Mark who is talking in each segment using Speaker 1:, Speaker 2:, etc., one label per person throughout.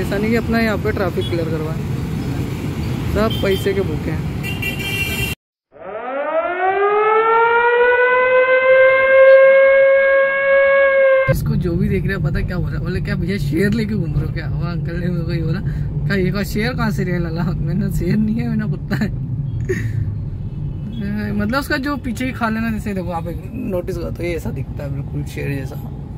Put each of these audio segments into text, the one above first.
Speaker 1: ऐसा नहीं कि अपना यहाँ पे ट्रैफिक क्लियर करवाए, सब पैसे के भूखे हैं। इसको जो भी देख रहे हैं पता क्या हो रहा है, बोले क्या भैया शेर लेके घूम रहे हो क्या? वो अंकल ने मेरे को ये बोला, क्या ये का शेर कहाँ से रियल अला? मैंने शेर नहीं है, मैंने कुत्ता है। मतलब उसका जो पीछे ही खा लेना, जैसे देखो आप एक नोटिस करो तो ये ऐसा दिखता है बिल्कुल शेर जैसा।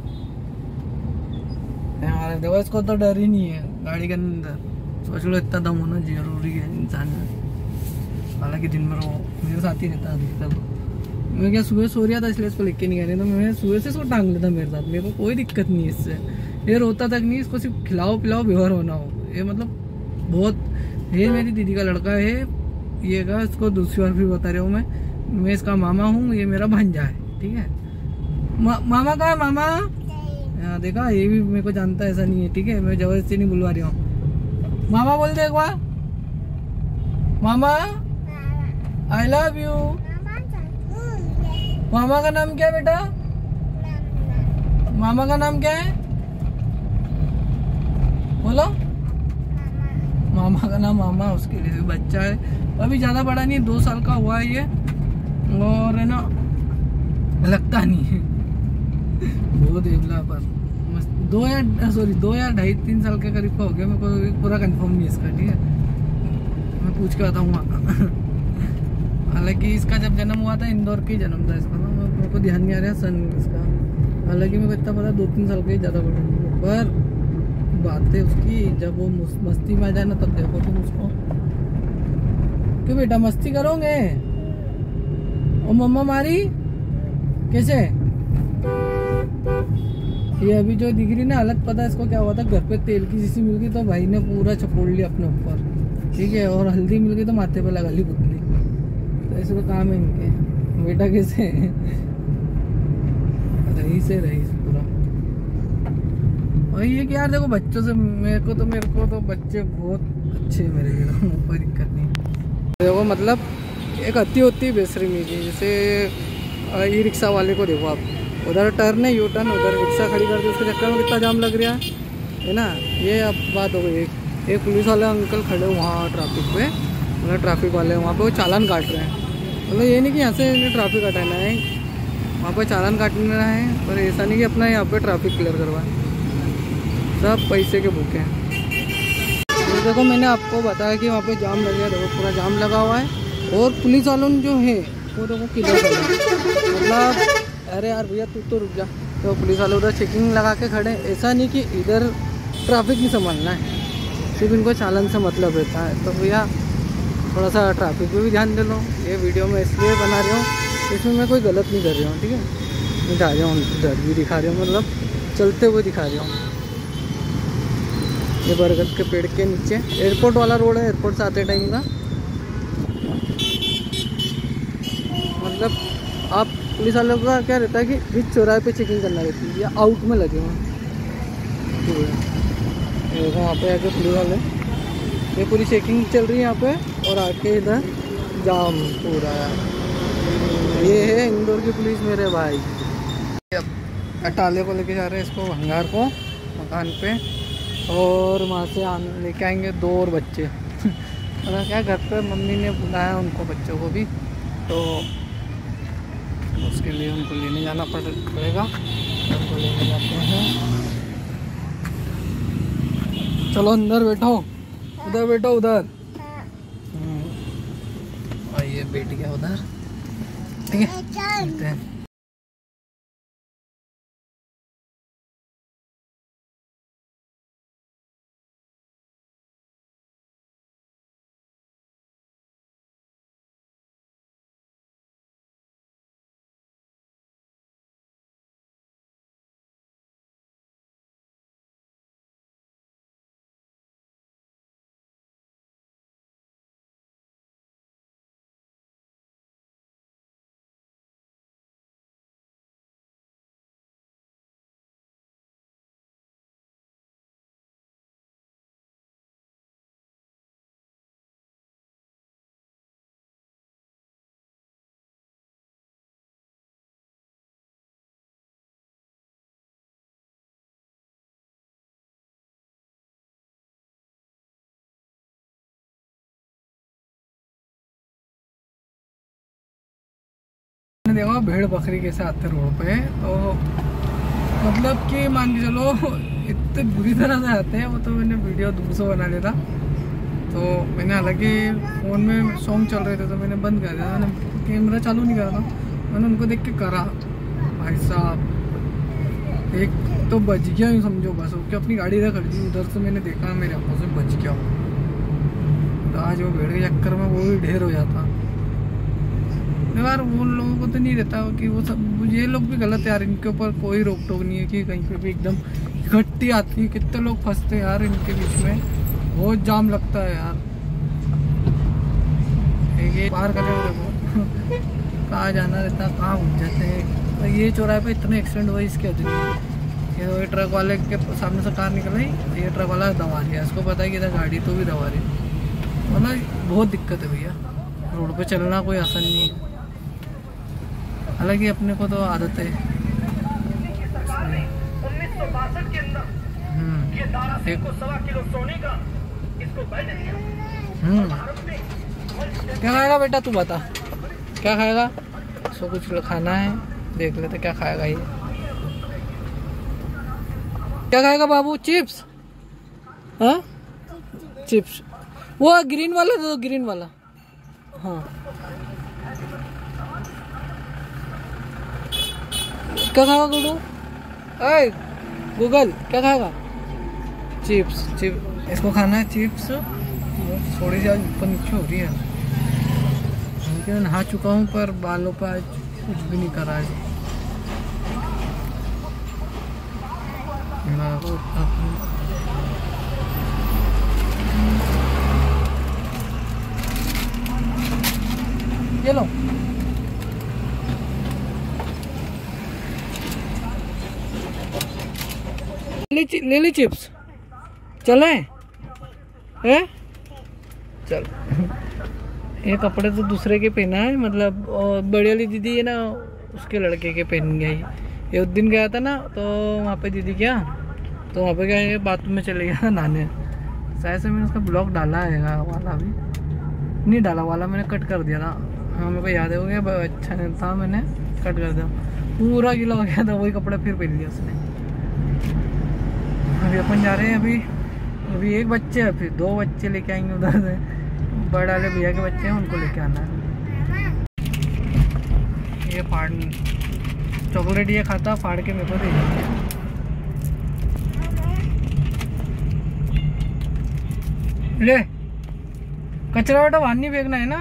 Speaker 1: यार देखो इसको तो डर ही नहीं है गाड़ी के अंदर। सोच लो इतना दम होना जरूरी है इंसान में। हालांकि दिन भर वो मेरे साथ ही रहता अधिकतर। मैं क्या सुबह सो रहा था इसलिए इसको लेके नहीं गया, नहीं तो मैं सुबह से इसको टांग लेता मेरे साथ। मेरे को कोई दिक्कत नहीं है इससे, ये रोता तक नहीं। इसको सिर्फ खिलाओ पिलाओ बेहोर होना हो, ये मतलब बहुत। ये मेरी दीदी का लड़का है ये का, इसको दूसरी बार भी बता रहा हूँ मैं इसका मामा हूँ, ये मेरा भांजा है, ठीक है। मामा का मामा यहाँ देखा, ये भी मेरे को जानता है, ऐसा नहीं है, ठीक है। मैं जबरदस्ती नहीं बुलवा रही हूँ। मामा बोल दे एक बार, मामा आई लव यू। मामा का नाम क्या है बेटा? मामा का नाम क्या है बोलो? मामा का नाम मामा, उसके लिए बच्चा है, अभी ज्यादा बड़ा नहीं है, 2 साल का हुआ है ये, और है ना लगता नहीं है बहुत देवला पर 2 या 2.5-3 साल के करीब का हो गया। मेरे को पूरा कंफर्म नहीं है इसका, ठीक है, मैं पूछ के बताऊंगा। हालांकि इसका जब जन्म हुआ था इंदौर के जन्म था इसका, ना मेरे को ध्यान नहीं आ रहा सन इसका। हालांकि मेरे को इतना पता 2-3 साल का ही ज़्यादा बड़ा नहीं है, पर बात है उसकी जब वो मस्ती में आ जाए ना तब देखो तुम उसको। क्यों बेटा मस्ती करोगे? और मम्मा मारी कैसे? ये अभी जो दिख रही ना हालत, पता है इसको क्या हुआ था? घर पे तेल की शीशी मिल गई तो भाई ने पूरा चपोड़ लिया अपने ऊपर, ठीक है, और हल्दी मिल गई तो माथे पे लगा ली पुतली। तो ऐसे तो काम है इनके। बेटा कैसे रईस है रईस पूरा। और ये कि यार देखो बच्चों से मेरे को तो बच्चे बहुत अच्छे मेरे लिए, कोई दिक्कत नहीं। देखो मतलब एक अति होती है बेशर्मी की, जैसे ई रिक्शा वाले को देखो आप, उधर टर्न है, यू टर्न, उधर रिक्शा खड़ी कर दी, उसके चक्कर में कितना जाम लग रहा है ना। ये अब बात हो गई। एक पुलिस वाले अंकल खड़े वहाँ ट्रैफिक पे, मतलब ट्रैफिक वाले वहाँ पे वो चालान काट रहे हैं। मतलब ये नहीं कि यहाँ से इन्हें ट्रैफिक हटाना है, वहाँ पर चालान काटना है, पर ऐसा नहीं कि अपना यहाँ पे ट्रैफिक क्लियर करवाए, सब पैसे के भूखे हैं। तो देखो मैंने आपको बताया कि वहाँ पे जाम लग गया, देखो पूरा जाम लगा हुआ है, और पुलिस वालों जो है वो देखो किधर खड़े हैं। मतलब अरे यार भैया तू तो रुक जा। तो पुलिस वाले उधर चेकिंग लगा के खड़े, ऐसा नहीं कि इधर ट्रैफिक नहीं संभालना है, सिर्फ इनको चालान से मतलब रहता है। तो भैया थोड़ा सा ट्रैफिक पे भी ध्यान दे लो। ये वीडियो मैं इसलिए बना रही हूँ, इसमें मैं कोई गलत नहीं कर रही हूँ, ठीक है। मैं जा रही हूँ डर भी दिखा रही हूँ, मतलब चलते हुए दिखा रही हूँ। ये बरगद के पेड़ के नीचे एयरपोर्ट वाला रोड है, एयरपोर्ट से आते टाइम का। मतलब आप पुलिस वालों का क्या रहता है कि बीच चौराहे पे चेकिंग करना रहती है, या आउट में लगे हुए देखो वहाँ पे आके पुलिस वाले, ये पूरी चेकिंग चल रही है यहाँ पे, और आके इधर जाम पूरा। ये है इंदौर की पुलिस मेरे भाई। अब अटाले को लेके जा रहे हैं इसको, भंगार को मकान पे, और वहाँ से लेके आएंगे 2 और बच्चे। मतलब क्या घर पे मम्मी ने बुलाया उनको, बच्चों को भी, तो उसके लिए उनको लेने जाना पड़ेगा। उनको लेने जाते हैं, चलो अंदर बैठो, उधर बैठो उधर। और ये बैठ गया उधर, ठीक है। मैंने देखा भेड़ बकरी कैसे आते रोड पे, तो मतलब कि मान के चलो इतने बुरी तरह से आते हैं। वो तो मैंने वीडियो दूर से बना लिया था, तो मैंने हालांकि फ़ोन में सॉन्ग चल रहे थे तो मैंने बंद कर दिया, मैंने कैमरा चालू नहीं करा था। मैंने उनको देख के करा, भाई साहब एक तो बच गया यूँ समझो, बस ओके अपनी गाड़ी रख दी, उधर से मैंने देखा मेरे हाथों से बच गया। तो आज वो भेड़ के चक्कर में वो भी ढेर हो जाता यार। वो लोगों को तो नहीं रहता कि वो सब, ये लोग भी गलत है यार, इनके ऊपर कोई रोक टोक नहीं है कि कहीं पे भी एकदम इकट्ठी आती है। कितने लोग फंसते हैं यार इनके बीच में, बहुत जाम लगता है यार। ये पार करे देखो कहाँ जाना रहता, कहाँ घुस जाते हैं। तो ये चौराहे पे इतने एक्सीडेंट हुए इसके वजह से। ये ट्रक वाले के सामने से कार निकल रही, ये ट्रक वाला दबा लिया, इसको पता है कि इधर गाड़ी तो भी दबा रही, मतलब बहुत दिक्कत है भैया। रोड पे चलना कोई आसान नहीं है, हालांकि अपने को तो आदत है।
Speaker 2: 1962 के अंदर ये दारा सिंह को 1.25 किलो सोने का इसको बैठ दिया।
Speaker 1: क्या खाएगा बेटा तू बता, क्या खाएगा? सो कुछ खाना है, देख लेते क्या खाएगा ये। क्या खाएगा बाबू? चिप्स? हाँ चिप्स, वो ग्रीन वाला दे दो, ग्रीन वाला। हाँ क्या खाएगा गुडू? अरे गूगल क्या खाएगा? चिप्स। चिप्स इसको खाना है, चिप्स। थोड़ी सी आज ऊपर नीचे हो रही है, मैं नहा चुका हूँ पर बालों पर आज कुछ भी नहीं करा है। ये लो ले ली चिप्स, चले हैं? चल ये कपड़े तो दूसरे के पहना है, मतलब बड़ी वाली दीदी है ना उसके लड़के के पहन गया। ये उस दिन गया था ना, तो वहाँ पे दीदी क्या, तो वहाँ पे क्या बाथरूम में चले गया था नहाने। शायद से मैंने उसका ब्लॉग डाला है वाला, भी नहीं डाला वाला, मैंने कट कर दिया था। हाँ मेरे को याद हो गया, अच्छा नहीं था, मैंने कट कर दिया, पूरा गीला हो गया था। वही कपड़ा फिर पहन लिया उसने। अभी अपन जा रहे हैं, अभी एक बच्चे है, फिर 2 बच्चे लेके आएंगे उधर से, बड़े वाले भैया के बच्चे हैं, उनको लेके आना है। ये फाड़ चॉकलेट ये खाता, फाड़ के मेरे को दे देंगे। ले कचरा बेटा बाहर नहीं फेंकना है ना।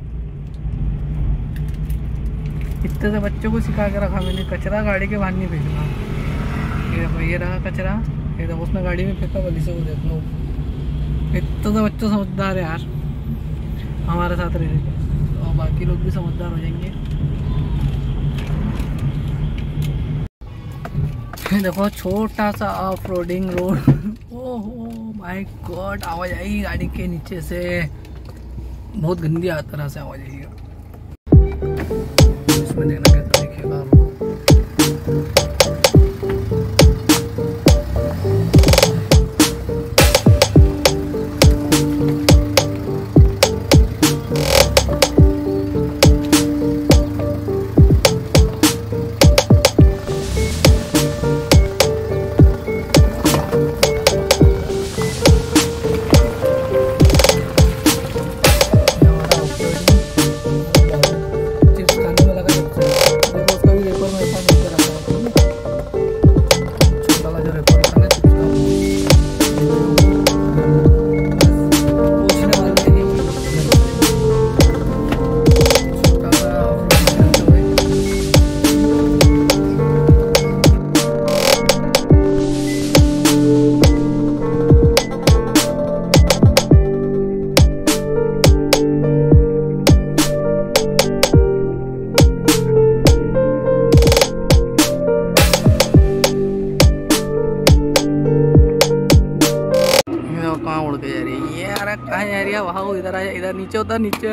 Speaker 1: इतने से बच्चों को सिखा के रखा मैंने, कचरा गाड़ी के बाहर नहीं फेंकना। ये रहा कचरा, ये तो उसने गाड़ी में फेंका, बली से वो देख लो। इतना तो बच्चा समझदार है यार, हमारे साथ रहेंगे और बाकी लोग भी समझदार हो जाएंगे। देखो छोटा सा ऑफ रोडिंग रोड। ओहो माय गॉड, आवाज आई गाड़ी के नीचे से, बहुत गंदी तरह से आवाज आएगी। इसमें देखना कैसा दिखेगा। कहाँ उड़ के जा रही है ये यार, कहाँ जा रही है? वहाँ इधर आ, इधर नीचे होता, नीचे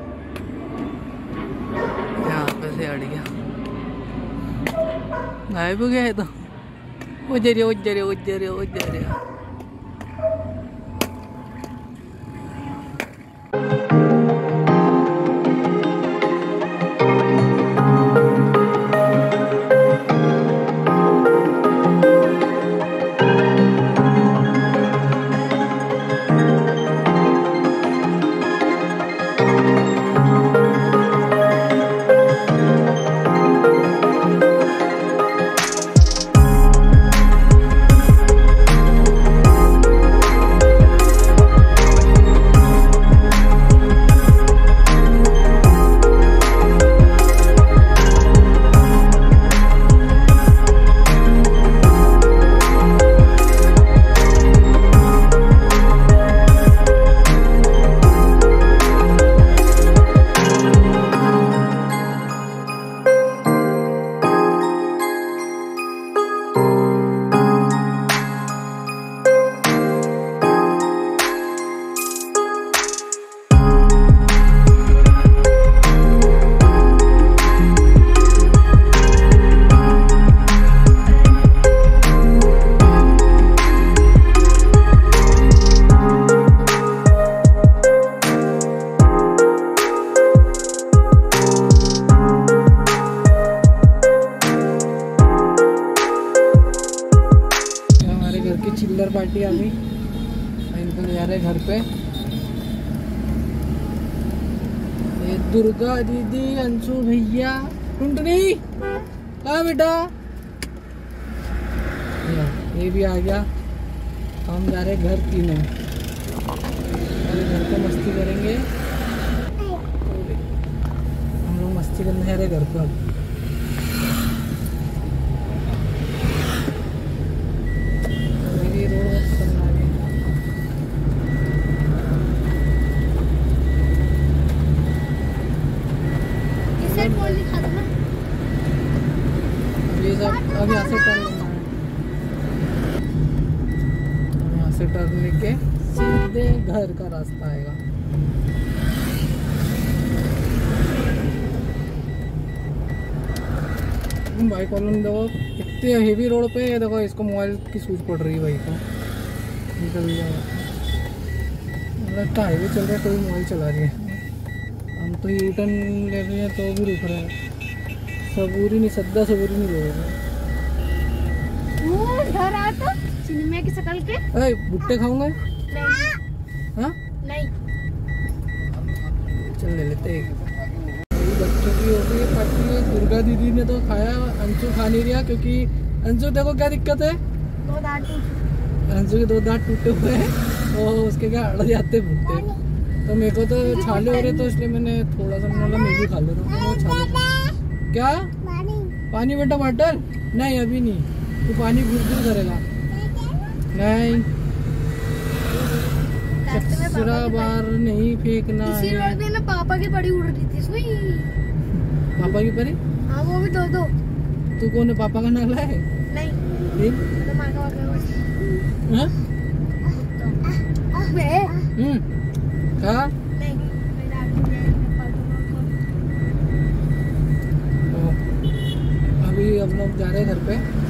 Speaker 1: यहाँ पे से अड़ गया, गायब हो गया है। तो वो जा रही है। अभी, इनको ले जा रहे घर पे। ये दुर्गा दीदी, अंशु भैया, टुनटुनी कहाँ बेटा, ये भी आ गया। हम जा रहे घर तीनों, घर पे मस्ती करेंगे। हम लोग मस्ती करने जा रहे घर पर। मेरी रोड पसंद आ गई। ये सब अब यहाँ से टर्न लेना है, यहाँ से टर्न लेके सीधे घर का रास्ता आएगा। भाई कॉलोनी देखो इतने हेवी रोड पे, ये देखो इसको मोबाइल की सूझ पड़ रही है भाई को, निकल जाएगा। लगता हाईवे चल रहा है कोई मोबाइल चला रही है। हम तो यू टर्न ले रहे हैं तो भी रुक रहे हैं। सबूरी नहीं, सद्दा सबूरी नहीं ले रहे।
Speaker 3: घर आ तो सिनेमा की शक्ल के।
Speaker 1: अरे भुट्टे खाऊंगा? हाँ
Speaker 3: नहीं।
Speaker 1: चल ले लेते हैं। बच्चों की हो गई पार्टी। दुर्गा दीदी ने तो खाया, अंशु खा नहीं रहा क्योंकि अंशु देखो क्या दिक्कत है, अंशु के 2 दांत टूटे हुए हैं तो उसके क्या अड़ जाते भुट्टे। तो मेरे को तो छाले हो रहे तो इसलिए मैंने थोड़ा सा बोला मैं भी खा ले रहा हूँ। क्या पानी बेटा, वाटर नहीं अभी नहीं, तू पानी घुल करेगा नहीं। कचरा बाहर नहीं फेंकना है।
Speaker 3: ना पापा की बड़ी उड़ रही थी सुई।
Speaker 1: पापा की परी?
Speaker 3: हाँ वो भी 2-2।
Speaker 1: तू कौन है, पापा का नाला है?
Speaker 3: नहीं
Speaker 1: फिर?
Speaker 3: तो माँ का
Speaker 1: हाँ? क्या?
Speaker 3: नहीं
Speaker 1: अभी हम लोग जा रहे हैं घर पे।